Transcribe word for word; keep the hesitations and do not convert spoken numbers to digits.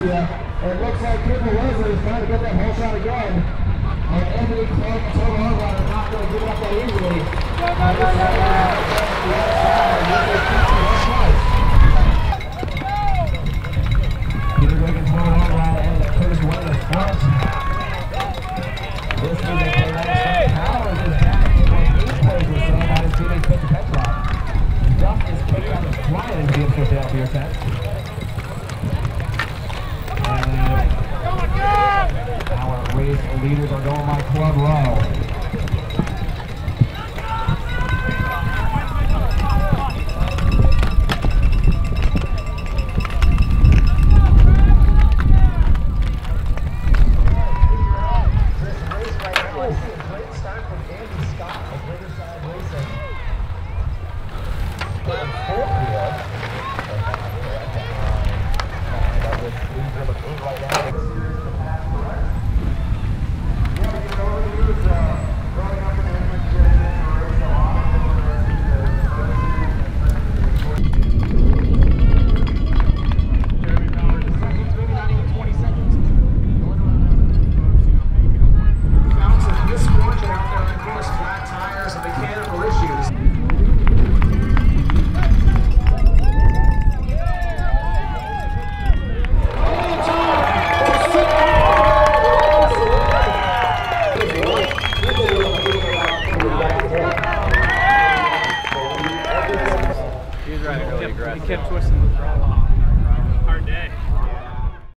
It looks like Cooper Wesley is trying to get that whole shot again. And Anthony Clark and Total Hardline are not going to give it up that easily. Go, go, go, go, go! Peter Greg and Total Hardline and Curtis Wayne in front. This is a play right. Powers is back in like eight plays or so by his teammates pick the pet drop. Duff is picked out of flying into the Ipswich out for your set. Our race leaders are going by club row. This race right now, I see a great start from Andy Scott of Riverside Racing. In fourth here. That was lead number eight right now.